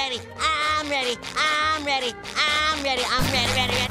ready. I'm ready. I'm ready. I'm ready. I'm ready, ready, ready.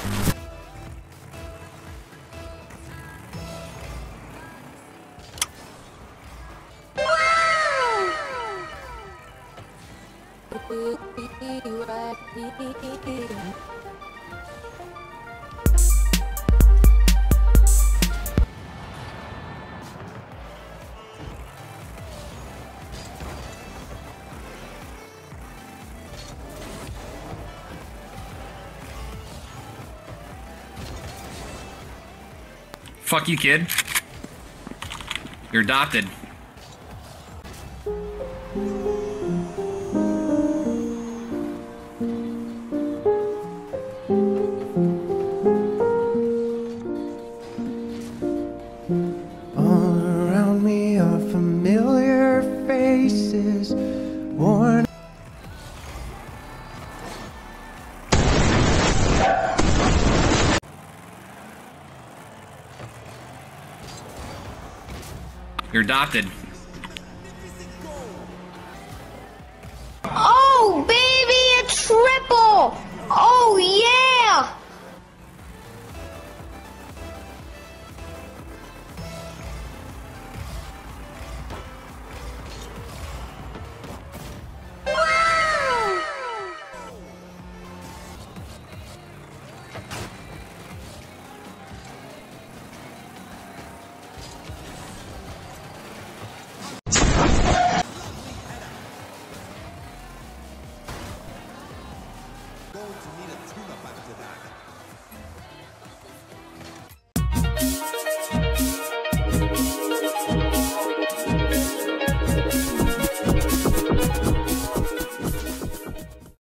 Fuck you, kid. You're adopted. All around me are familiar faces, worn. You're adopted. Oh, baby, a triple! Oh,